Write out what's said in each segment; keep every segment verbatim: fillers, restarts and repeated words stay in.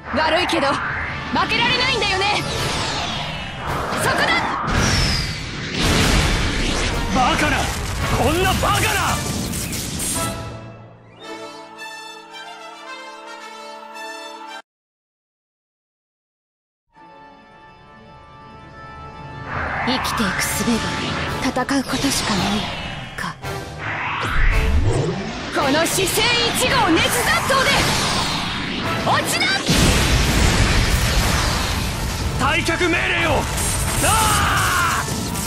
悪いけど負けられないんだよね。そこだ。 バカな、こんなバカな。 生きていく術が戦うことしかないか。この姿勢一号熱雑踏で落ちな。 退却命令を。ああ！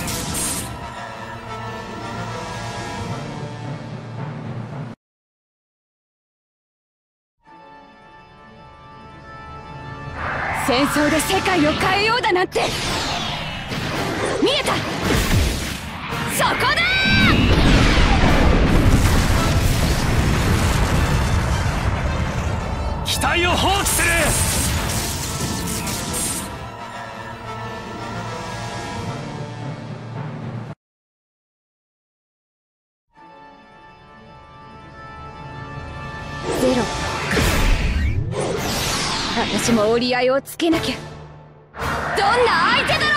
戦争で世界を変えようだなんて。見えた。そこだ。 機体を放棄する。 ゼロ。私も折り合いをつけなきゃ。どんな相手だろう。